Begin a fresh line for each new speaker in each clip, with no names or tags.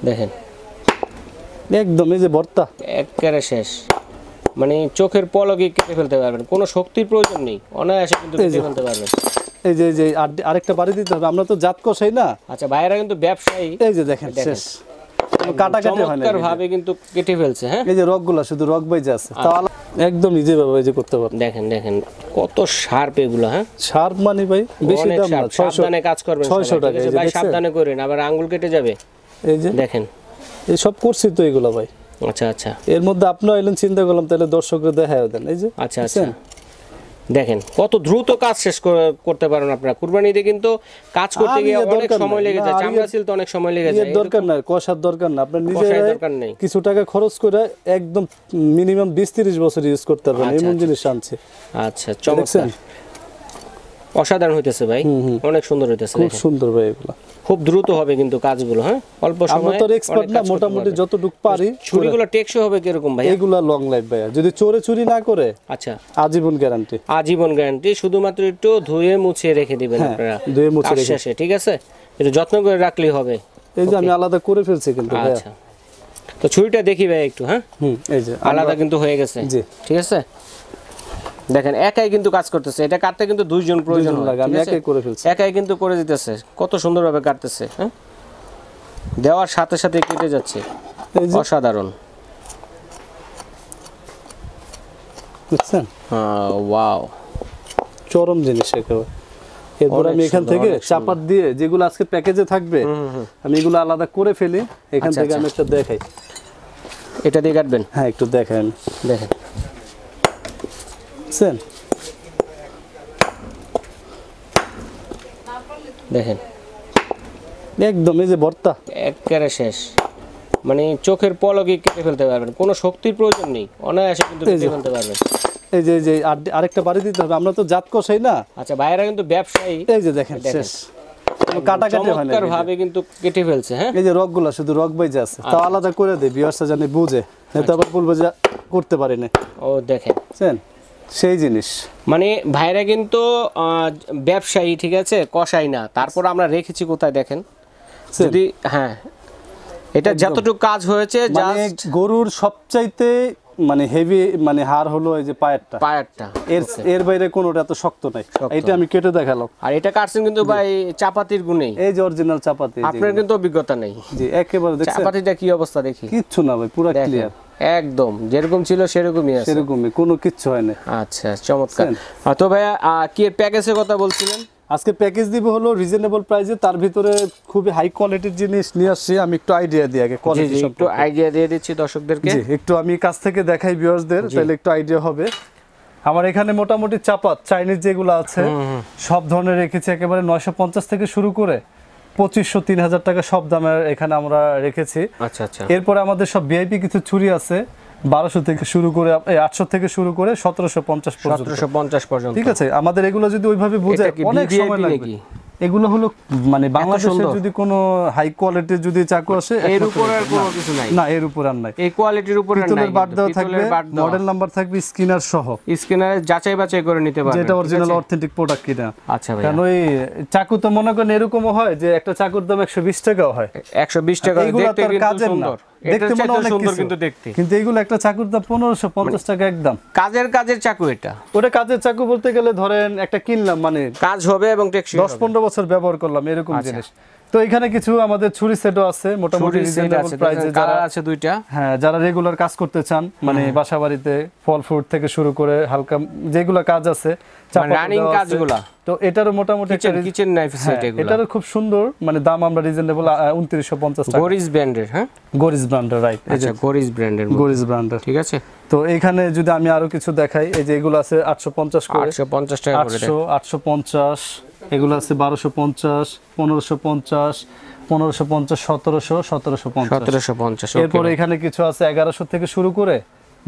দেখেন
একদম এই যে ভর্তা
একেবারে শেষ, মানে চোখের পলকে কেটে ফেলতে পারবেন, কোনো শক্তির প্রয়োজন নেই, অনায়াসে কিন্তু কেটে ফেলতে পারবেন।
এই যে আরেকটা বাড়ি দিতে হবে, আমরা তো জাত কষাই না।
আচ্ছা ভাইরা কিন্তু ব্যবসায়ী,
এই যে দেখেন শেষ, কাটাকাটি হয় না,
চমৎকার ভাবে কিন্তু কেটে ফেলছে। হ্যাঁ
এই যে রগগুলা শুধু রগ বাইজে আছে, তাহলে একদম নিজে ভাবে এই যে করতে পারবেন।
দেখেন দেখেন কত শার্প এগুলো। হ্যাঁ
শার্প মানে ভাই বেশি দাম না,
সাবধানে কাজ করবেন,
600 টাকা
ভাই সাবধানে করেন, আবার আঙ্গুল কেটে যাবে।
এই যে
দেখেন
এই সব করছি তো এগুলো ভাই।
আচ্ছা আচ্ছা,
এর মধ্যে আপনি আইলেন, চিন্তা করলাম তাহলে দর্শকদের দেখায় দেন। এই যে
আচ্ছা আচ্ছা, দেখেন কত দ্রুত কাজ শেষ করতে পারেন আপনারা। কুরবানিতে কিন্তু কাজ করতে গিয়ে অনেক সময় লেগে যায়, চামড়া ছিল তো অনেক সময় লেগে যায়,
দরকার নাই, কষার দরকার না, আপনার নিজে কিছু টাকা খরচ করে একদম মিনিমাম 20-30 বছর ইউজ করতে পারবেন, এমন জিনিস আনছে।
আচ্ছা চমৎকার, অসাধারণ হইতেছে ভাই, অনেক সুন্দর হইতেছে,
খুব সুন্দর ভাই, এগুলো
খুব দ্রুত হবে কিন্তু কাজগুলো। হ্যাঁ অল্প সময়ে,
আমরা তো এক্সপার্ট না, মোটামুটি যতটুকু পারি।
ছুরিগুলো টেকসই হবে কিরকম ভাই?
এগুলা লং লাইফ ভাই, যদি চুরি না করে
আচ্ছা
আজীবন গ্যারান্টি।
আজীবন গ্যারান্টি, শুধুমাত্র একটু ধুয়ে মুছে রেখে দিবেন আপনারা,
ধুয়ে মুছে রেখে
শেষে, ঠিক আছে? একটু যত্ন করে রাখলেই হবে।
এই যে আমি আলাদা করে ফেলছি কিন্তু ভাই।
আচ্ছা তো ছুরিটা দেখি ভাই একটু। হ্যাঁ
এই যে
আলাদা কিন্তু হয়ে গেছে,
জি
ঠিক আছে। দেখেন একাই কিন্তু কাজ করতেছে, এটা কাটতে কিন্তু দুইজন প্রয়োজন লাগে,
আমি একাই করে ফেলছি,
একাই কিন্তু করে দিতেছে, কত সুন্দরভাবে কাটতেছে। হ্যাঁ দেওয়ার সাথে সাথে কেটে যাচ্ছে, অসাধারণ।
বুঝছেন?
হ্যাঁ ওয়াও,
চরম জিনিস একেবারে। এরপর আমি এখান থেকে চাপাত দিয়ে যেগুলো আজকে প্যাকেজে থাকবে, আমি এগুলো আলাদা করে ফেলি। এখান থেকে আমি একটা দেখাই,
এটা দিয়ে কাটবেন?
হ্যাঁ একটু দেখাই,
দেখেন দেখেন
একদম এই যে ভর্তা
একেবারে শেষ, মানে চোখের পলকে কেটে ফেলতে পারবেন, কোনো শক্তির প্রয়োজন নেই, অনায়াসে কিন্তু কেটে ফেলতে পারবেন।
এই যে আরেকটা বাড়ি দিতে হবে, আমরা তো জাত কষাই না।
আচ্ছা ভাইরা কিন্তু ব্যবসায়ী,
এই যে দেখেন শেষ, কাটাকাটি হয় না,
চমৎকার ভাবে কিন্তু কেটে ফেলছে। হ্যাঁ
এই যে রগগুলা শুধু রগ বাইজে আছে, তাও আলাদা করে দেই, ভিউয়ার্সরা জানে বুঝে, নয়তো আবার বলবো যে করতে পারি না।
ও দেখেন
সেই জিনিস,
মানে ভাইরা কিন্তু ব্যবসায়ী, ঠিক আছে, কষাই না। তারপর আমরা রেখেছি কোথায় দেখেন, যদি হ্যাঁ এটা যতটুকু কাজ হয়েছে,
গরুর সবচাইতে মানে হেভি মানে হাড় হলো এই যে পায়েরটা, এর বাইরে কোনোটা এত শক্ত নাই। এটা আমি কেটে দেখালাম, আর
এটা কাটছেন কিন্তু ভাই চাপাতির গুণে,
এই যে অরিজিনাল চাপাতি।
আপনার কিন্তু অভিজ্ঞতা নেই।
জি একেবারে দেখছেন
চাপাতিটা কি অবস্থা দেখি,
কিচ্ছু না ভাই, পুরো ক্লিয়ার,
একদম যেরকম ছিল সেরকমই আছে,
সেরকমই, কোনো কিচ্ছু হয় না।
আচ্ছা চমৎকার। তো ভাইয়া কি প্যাকেজের কথা বলছিলেন?
আজকে প্যাকেজ দিব হলো রিজনেবল প্রাইসে, তার ভিতরে খুবই হাই কোয়ালিটির জিনিস নিয়ে আসছি। আমি একটু আইডিয়া দিই আগে, কোয়ালিটি
একটু আইডিয়া দিয়ে দিচ্ছি দর্শকদেরকে।
জি একটু আমি কাছ থেকে দেখাই ভিউয়ার্সদের, তাহলে একটু আইডিয়া হবে। আমার এখানে মোটামুটি চাপাত চাইনিজ যেগুলো আছে সব ধরনের রেখেছি, একেবারে 950 থেকে শুরু করে 2500-3000 টাকা সব দামের এখানে আমরা রেখেছি।
আচ্ছা আচ্ছা,
এরপরে আমাদের সব ভিআইপি কিছু ছুরি আছে, 1200 থেকে শুরু করে 800 থেকে শুরু করে 1750 পর্যন্ত। ঠিক আছে, আমাদের এগুলো যদি ওইভাবে বোঝায় অনেক সময় লাগবে। এগুলো হলো মানে বাংলাদেশে যদি কোনো হাই কোয়ালিটির যদি চাকু আসে,
এর উপর আর কোনো কিছু নাই না,
এর উপর আর নাই,
এই কোয়ালিটির উপর আর নাই।
পিতলের বাট দেওয়া থাকবে, মডেল নাম্বার থাকবে, স্ক্যানার সহ,
স্ক্যানারে যাচাই বাছাই করে নিতে পারবেন
যেটা অরিজিনাল অথেন্টিক প্রোডাক্ট কিনা।
আচ্ছা ভাই,
কারণ ওই চাকু তো মনে করেন এরকমও হয় যে একটা চাকুর দাম 120 টাকাও হয়,
120 টাকা, দেখতে কিন্তু সুন্দর,
দেখতে মনে অনেক
সুন্দর কিন্তু দেখতে,
কিন্তু এগুলো একটা চাকুর দাম 1550 টাকা একদম।
কাজের চাকু এটা,
ওটা কাজের চাকু বলতে গেলে ধরেন একটা কিনলাম মানে
কাজ হবে এবং টেকসই
10-15 বছর ব্যবহার করলাম এরকম জিনিস। তো এখানে কিছু আমাদের ছুরি সেটও আছে মোটামুটি রিজনেবল প্রাইসে, যারা আছে দুইটা, হ্যাঁ যারা রেগুলার কাজ করতে চান, মানে বাসা বাড়িতে ফল ফ্রুট থেকে শুরু করে হালকা যেগুলো কাজ আছে,
রানিং কাজগুলো,
তো এটারও মোটামুটি
কিচেন নাইফ সেট, এগুলো
এটারও খুব সুন্দর, মানে দাম আমরা রিজনেবল 2950 টাকা।
গরিস ব্র্যান্ডের, হ্যাঁ
গরিস ব্র্যান্ডের, রাইট,
আচ্ছা গরিস ব্র্যান্ডের, ঠিক আছে।
তো এইখানে যদি আমি আরো কিছু দেখাই, এই যে এগুলো আছে 850 করে,
850 টাকা করে,
850, এগুলো আছে 1250, 1550, 1550, 1750। এরপরে এখানে কিছু আছে 1100 থেকে শুরু করে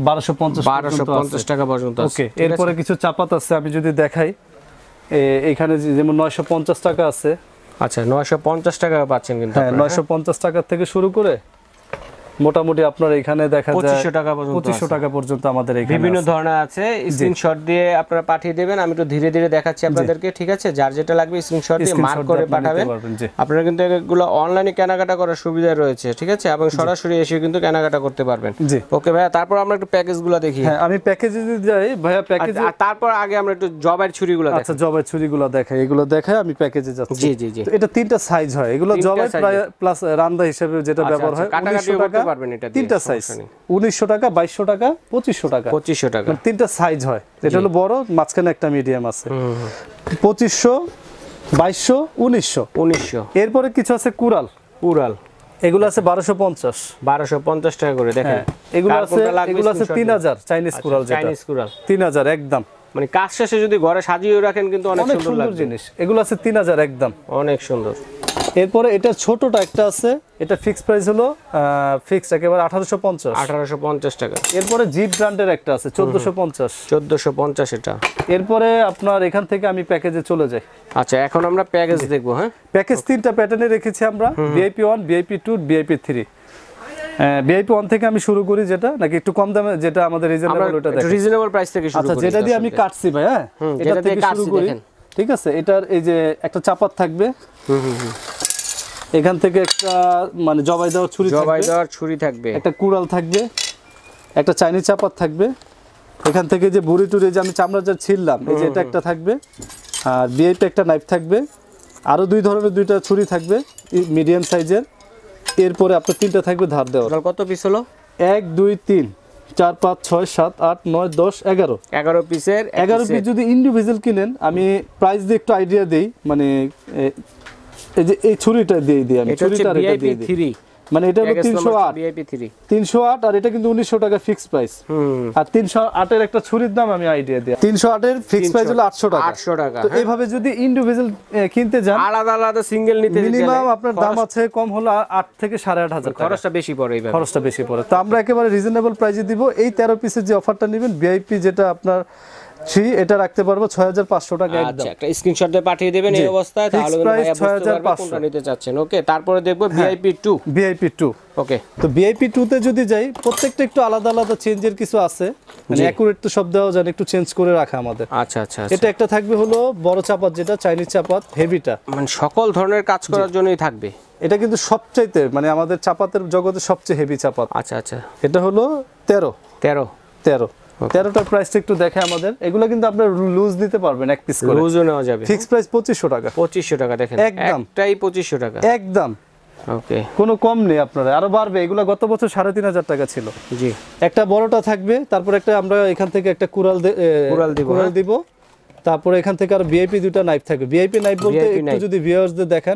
1250 টাকা পর্যন্ত আছে। ওকে, এরপরে কিছু চাপাত আছে, আমি যদি দেখাই, এখানে যেমন 950 টাকা আছে।
আচ্ছা 950 টাকা পাচ্ছেন কিন্তু,
হ্যাঁ 950 টাকা থেকে শুরু করে মোটামুটি আপনার এখানে দেখা যায়
2500 টাকা পর্যন্ত
2500 টাকা পর্যন্ত আমাদের এখানে
বিভিন্ন ধরনের আছে স্ক্রিনশট দিয়ে আপনারা পাঠিয়ে দেবেন আমি একটু ধীরে ধীরে দেখাচ্ছি আপনাদেরকে ঠিক আছে যার যেটা লাগবে স্ক্রিনশট দিয়ে মার্ক করে পাঠাবেন আপনারা কিন্তু এগুলো অনলাইনে কেনাকাটা করার সুবিধা রয়েছে ঠিক আছে এবং সরাসরি এসে কিন্তু কেনাকাটা করতে পারবেন ওকে ভাইয়া তারপর আমরা একটু প্যাকেজগুলো দেখি
হ্যাঁ আমি প্যাকেজে যদি যাই ভাইয়া প্যাকেজে
তারপর আগে আমরা একটু জবের ছুরিগুলো দেখাই
আচ্ছা জবের ছুরিগুলো দেখাই এগুলো দেখাই আমি প্যাকেজে যাচ্ছি
জি জি জি
তো এটা তিনটা সাইজ হয় এগুলো জবের প্লাস রান্দা হিসেবে যেটা ব্যবহার হয় 1900 টাকা পারবেন এটা তিনটা সাইজ 1900 টাকা 2200 টাকা 2500 টাকা
2500 টাকা
মানে তিনটা সাইজ হয় এটা হলো বড় মাঝখানে একটা মিডিয়াম আছে 2500 2200 1900 এরপরে কিছু আছে কুরাল এগুলো আছে 1250
টাকা করে দেখেন
এগুলো আছে 3000 চাইনিজ কুরাল যেটা 3000 একদম
মানে কাজ শেষে যদি ঘরে সাজিয়ে রাখেন কিন্তু অনেক সুন্দর
জিনিস এগুলো আছে 3000 একদম
অনেক সুন্দর
এরপরে এটা ছোটটা একটা আছে এটা ফিক্স প্রাইস হলো ফিক্সড একেবারে 1850
টাকা
এরপরে জিপ ব্র্যান্ডের একটা আছে 1450
এটা
এরপরে আপনার এখান থেকে আমি প্যাকেজে চলে যাই
আচ্ছা এখন আমরা প্যাকেজ দেখবো হ্যাঁ
প্যাকেজ তিনটা প্যাটার্নে রেখেছি আমরা ভিআইপি 1 ভিআইপি 2 ভিআইপি 3 ভিআইপি 1 থেকে আমি শুরু করি যেটা নাকি একটু কম দামে যেটা আমাদের রিজনেবল ওটা দেখেন
রিজনেবল প্রাইস থেকে শুরু করি
আচ্ছা যেটা দিয়ে আমি কাটছি ভাই হ্যাঁ এটা থেকে শুরু করি ঠিক আছে এটার এই যে একটা চাপাত থাকবে এখান থেকে একটা মানে জবাই দেওয়ার ছুরি থাকবে একটা কুড়াল থাকবে একটা চাইনিজ চাপাত থাকবে এখান থেকে যে বুড়ি টুরি যে আমি চামড়া যা ছিললাম এই যে এটা একটা থাকবে আর ভিআইপি একটা নাইফ থাকবে আরো দুই ধরনের দুইটা ছুরি থাকবে মিডিয়াম সাইজের এরপরে আপনার তিনটা থাকবে ধার দেওয়া
কত পিস হলো
1 2 3 4 5 6 7 8 9 10 11
পিসের
11 পিস যদি ইন্ডিভিজুয়াল কিনেন আমি প্রাইস দিয়ে একটু আইডিয়া দেই মানে এই যে এই ছুরিটা দিয়ে দিই আমি ছুরিটা রেখে দিয়ে দিই মানে এটা হলো 308 আর এটা কিন্তু 1900 টাকা ফিক্স প্রাইস আর 308 এর একটা ছুরির দাম আমি আইডিয়া দিই 308 এর ফিক্স প্রাইস হলো 800 টাকা তো এইভাবে যদি ইন্ডিভিজুয়াল কিনতে যান
আলাদা সিঙ্গেল নিতে
মিনিমাম আপনার দাম আছে কম হলো 8 থেকে 8500 টাকা
খরচটা বেশি পড়ে এইভাবে
খরচটা বেশি পড়ে তো আমরা একেবারে রিজনেবল প্রাইসে দিব এই 13 পিসের যে অফারটা নেবেন ভিআইপি যেটা আপনার এটা রাখতে পারবো 6500 টাকা একদম
আচ্ছা একটা স্ক্রিনশট দিয়ে পাঠিয়ে দিবেন এই অবস্থায় তাহলে ভাইয়া বুঝতে পারবে কোনটা নিতে চাচ্ছেন ওকে তারপরে দেখব ভিআইপি 2 ওকে
তো ভিআইপি 2 তে যদি যাই প্রত্যেকটা একটু আলাদা আলাদা চেঞ্জের কিছু আছে মানে একুরেট তো সব দেওয়া যায় একটু চেঞ্জ করে রাখা আমাদের
আচ্ছা
এটা একটা থাকবে হলো বড় চাপাত যেটা চাইনিজ চাপাত হেভিটা
মানে সকল ধরনের কাজ করার জন্যই থাকবে
এটা কিন্তু সবচাইতে মানে আমাদের চাপাতের জগতে সবচেয়ে হেভি চাপাত
আচ্ছা
এটা হলো 13 13টার প্রাইসটা একটু দেখে আমাদের এগুলো কিন্তু আপনারা লুজ নিতে পারবেন এক পিস করে
লুজও নেওয়া যাবে
ফিক্স প্রাইস 2500 টাকা
দেখেন একটাই 2500 টাকা
একদম
ওকে
কোনো কম নেই আপনারা আরো বাড়বে এগুলো গত বছর 3500 টাকা ছিল
জি একটা
বড়টা থাকবে তারপর একটা আমরা এখান থেকে একটা কুড়াল দিব তারপর এখান থেকে আর ভিআইপি দুটো নাইফ থাকবে ভিআইপি নাইফ বলতে একটু যদি ভিউয়ার্সদের দেখেন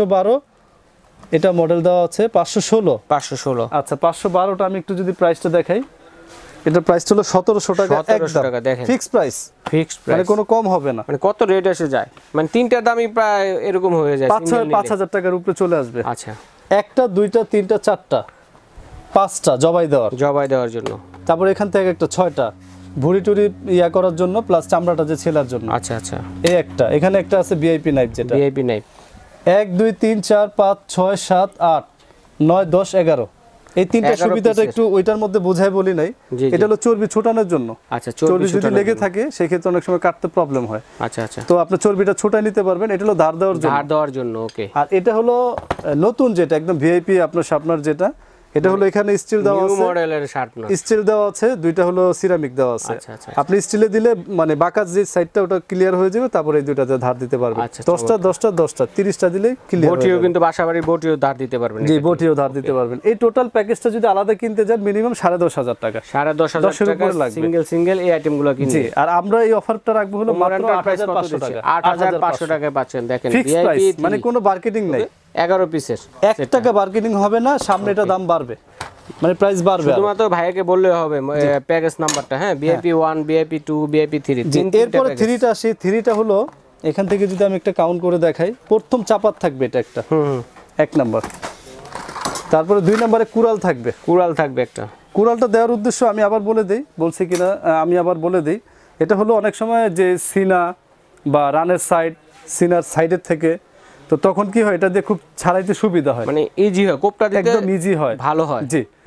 512 এটা মডেল দেওয়া আছে 516 আচ্ছা 512টা আমি একটু যদি প্রাইসটা দেখাই এটা প্রাইস হলো 1700 টাকা
টাকা দেখেন
ফিক্স প্রাইস মানে কোনো কম হবে না
মানে কত রেট এসে যায় মানে তিনটার দামই প্রায় এরকম হয়ে যায়
5000 টাকার উপরে চলে আসবে
আচ্ছা
একটা দুইটা তিনটা চারটা পাঁচটা জবাই দেওয়ার
জন্য
তারপর এখান থেকে একটা 6টা ভুড়ি টুরি করার জন্য প্লাস চামড়াটা যে ছেলার জন্য
আচ্ছা
এই একটা এখানে একটা আছে ভিআইপি নাইফ যেটা
ভিআইপি নাইফ
1 2 3 4 5 6 7 8 9 10 11 এই তিনটা সুবিধাটা একটু ওইটার মধ্যে বোঝাই বলি নাই এটা হলো চর্বি ছোটানোর জন্য
আচ্ছা
চর্বি যদি লেগে থাকে সেই ক্ষেত্রে অনেক সময় কাটতে প্রবলেম হয়
আচ্ছা
তো আপনি চর্বিটা ছোটাই নিতে পারবেন এটা হলো ধার দেওয়ার জন্য
ওকে
আর এটা হলো নতুন যেটা একদম ভিআইপি আপনার যেটা এটা হলো এখানে স্টিল দেওয়া আছে
নিউ মডেলের শার্পনার
স্টিল দেওয়া আছে দুইটা হলো সিরামিক দেওয়া আছে আপনি স্টিলে দিলে মানে বাঁকা যে সাইডটা ওটা ক্লিয়ার হয়ে যাবে তারপর এই দুইটাতে ধার দিতে পারবেন 10টা 30টা দিলে ক্লিয়ার
বটিও কিন্তু বাসাবাড়ি বটিও ধার দিতে পারবেন
জি বটিও ধার দিতে পারবেন এই টোটাল প্যাকেজটা যদি আলাদা কিনতে যান মিনিমাম 10500 টাকা
10500 টাকা সিঙ্গেল এই আইটেমগুলো কিনতে
জি আর আমরা এই অফারটা রাখবো হলো মাত্র 8500 টাকা
8500 টাকায় পাচ্ছেন দেখেন
ভিআইপি মানে কোনো মার্কেটিং নাই
11 পিসের
1 টাকা মার্কেটিং হবে না সামনে এটা দাম বাড়বে মানে প্রাইস বাড়বে
শুধুমাত্র ভাইয়াকে বললে হবে প্যাকেজ নাম্বারটা হ্যাঁ ভিআইপি 1 ভিআইপি 2 ভিআইপি 3
এরপরে 3টা আসে 3টা হলো এখান থেকে যদি আমি একটা কাউন্ট করে দেখাই প্রথম চাপাত থাকবে এটা একটা এক নাম্বার তারপরে 2 নম্বরে কুড়াল থাকবে
একটা
কুড়ালটা দেওয়ার উদ্দেশ্য আমি আবার বলে দেই বলছি কিনা আমি আবার বলে দেই এটা হলো অনেক সময় যে সিনা বা রানের সিনার সাইডের থেকে তো তখন কি হয় এটা দিয়ে খুব ছাড়াইতে সুবিধা হয়
মানে ইজি হয় কোপটা দিতে
একদম ইজি হয়
ভালো হয়
জি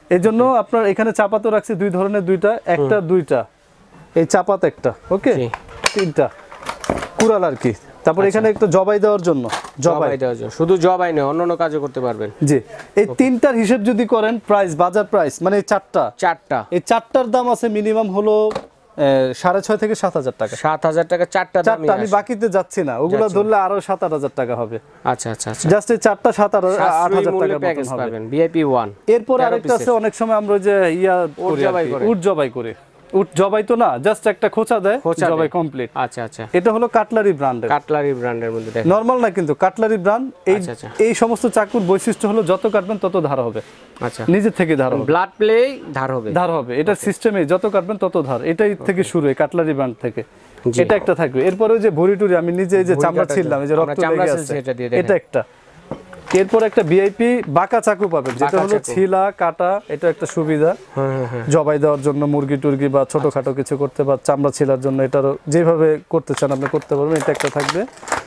এই জন্য আপনার এখানে চাপাতো রাখছি দুই ধরনের, দুইটা, একটা দুইটা, এই চাপাত একটা, ওকে, তিনটা কুড়াল আর কি। তারপর এখানে একটা জবাই দেওয়ার জন্য,
জবাই দেওয়ার জন্য, শুধু জবাই নয় অন্যান্য কাজও করতে পারবেন।
জি, এই তিনটার হিসাব যদি করেন প্রাইস, বাজার প্রাইস মানে চারটা, এই চারটার দাম আছে মিনিমাম হলো 6,500 থেকে 7,000 টাকা।
7,000 টাকা চারটা দাম।
আমি বাকিতে যাচ্ছি না, ওগুলো ধরলে আরো 7,000 টাকা হবে।
আচ্ছা আচ্ছা আচ্ছা,
জাস্ট এই চারটা 7,000-8,000 টাকা
প্যাকেজ পাবেন ভিআইপি 1।
এরপর আরেকটা আছে, অনেক সময় আমরা যে উট জবাই করে, উট জবাই তো না, জাস্ট একটা খোঁচা দেয়, জবাই কমপ্লিট।
আচ্ছা আচ্ছা,
এটা হলো কাটলারি ব্র্যান্ডের মধ্যে, নরমাল না কিন্তু কাটলারি ব্র্যান্ড। এই সমস্ত চাকুর বৈশিষ্ট্য হলো যত কাটবেন তত ধার হবে। আচ্ছা, নিজে থেকে ধার হবে,
ব্লাড প্লে ধার হবে, এটা
সিস্টেমে যত কাটবেন তত ধার, এটাই থেকে শুরু, এই কাটলারি ব্র্যান্ড থেকে। এটা একটা থাকবে। এরপরে ওই যে ভরি টুরি আমি নিজে এই যে চামড়া ছিললাম, এই যে রক্ত লেগে আছে, এটা একটা। এরপর একটা ভিআইপি বাঁকা চাকু পাবেন, যেটা হলো ছিলা কাটা, এটা একটা সুবিধা জবাই দেওয়ার জন্য, মুরগি টুরগি বা ছোটখাটো কিছু করতে, বা চামড়া ছিলার জন্য, এটারও যেভাবে করতে চান আপনি করতে পারবেন, এটা একটা থাকবে।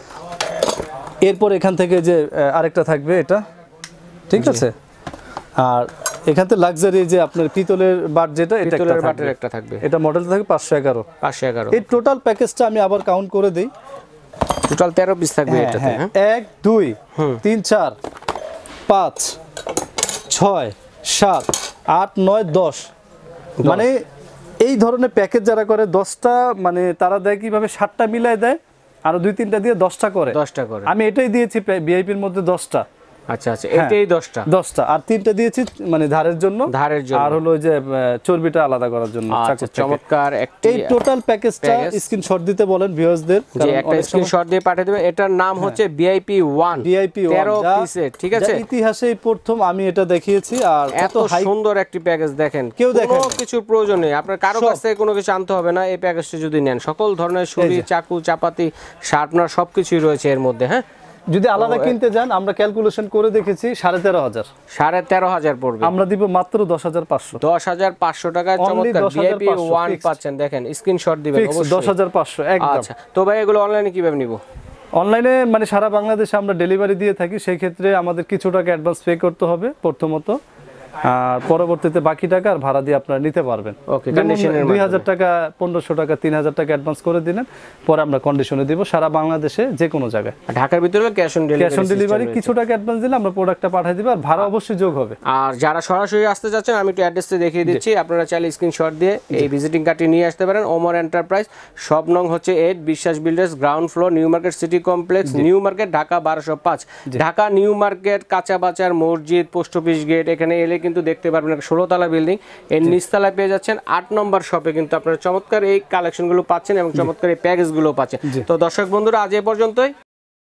এরপর এখান থেকে যে আরেকটা থাকবে, এটা ঠিক আছে। আর এখান থেকে লাক্সারি যে আপনার পিতলের বাট, যেটা এটা একটা থাকবে, এটা মডেল থাকবে 511। এই টোটাল প্যাকেজটা আমি আবার কাউন্ট করে দেই,
টোটাল 13 পিস থাকবে এটাতে।
1 2 3 4 5 6 7 8 9 10, মানে এই ধরনের প্যাকেজ যারা করে 10টা, মানে তারা দেয় কিভাবে 7টা মিলাই দেয়, আর 2-3টা দিয়ে 10টা করে। আমি এটাই দিয়েছি ভিআইপির মধ্যে 10টা।
আচ্ছা আচ্ছা, এটাই 10টা,
আর 3টা দিয়েছি মানে ধারের জন্য, আর হলো যে চর্বিটা আলাদা করার জন্য।
আচ্ছা, চমৎকার।
এই টোটাল প্যাকেজটা স্ক্রিনশট দিতে বলেন ভিউয়ারদের,
যে একটা স্ক্রিনশট দিয়ে পাঠিয়ে দিবেন। এটার নাম হচ্ছে ভিআইপি 1, 13 পিসের, ঠিক আছে।
ইতিহাসেই প্রথম আমি এটা দেখিয়েছি। আর
এত সুন্দর একটি প্যাকেজ দেখেন, কোনো কিছু প্রয়োজন নেই আপনার, কারো কাছ থেকে কোনো কিছু আনতে হবে না। এই প্যাকেজটা যদি নেন, সকল ধরনের ছুরি, চাকু, চাপাতি, শার্পনার সবকিছুই রয়েছে এর মধ্যে। হ্যাঁ,
যদি আলাদা কিনতে যান, আমরা ক্যালকুলেশন করে দেখেছি 13,500
পড়বে,
আমরা দিব মাত্র 10,500
টাকায়। চমৎকার ভিআইপি 1 পাচ্ছেন, দেখেন স্ক্রিনশট দিবেন অবশ্যই,
10,500 একদম।
আচ্ছা, তো ভাই এগুলো অনলাইনে কিভাবে নিব?
অনলাইনে মানে সারা বাংলাদেশে আমরা ডেলিভারি দিয়ে থাকি, সেই ক্ষেত্রে আমাদের কিছু টাকা অ্যাডভান্স পে করতে হবে প্রথমত, আর পরবর্তীতে বাকি টাকা আর ভাড়া দিয়ে আপনারা নিতে পারবেন। 2,000 টাকা, 1,500 টাকা, 3,000 টাকা অ্যাডভান্স করে দিলেন, পরে আমরা কন্ডিশনে দিব সারা বাংলাদেশে যে কোনো জায়গায়।
ঢাকার ভিতরে ক্যাশ অন
ডেলিভারি, কিছু টাকা অ্যাডভান্স দিলে আমরা প্রোডাক্টটা পাঠিয়ে দিব, আর ভাড়া অবশ্যই যোগ হবে।
আর যারা সরাসরি আসতে যাচ্ছেন, আমি একটু অ্যাড্রেসটা দেখিয়ে দিচ্ছি, আপনারা চাইলে স্ক্রিনশট দিয়ে এই ভিজিটিং কার্ডটি নিয়ে আসতে পারেন। ওমর এন্টারপ্রাইজ, শপ নং হচ্ছে 8, Biswas builders, ground floor, new market city complex, new market, Dhaka 1205। Dhaka new market, কাঁচা বাজার, মসজিদ, পোস্ট অফিস গেট, এখানে এলে কিন্তু দেখতে পারবেন 16তলা বিল্ডিং, এর নিচতলায় পেয়ে যাচ্ছেন 8 নম্বর শপে কিন্তু আপনারা চমৎকার এই কালেকশনগুলো পাচ্ছেন এবং চমৎকার এই প্যাকেজগুলো পাচ্ছেন। তো দর্শক বন্ধুরা, আজ এ পর্যন্তই।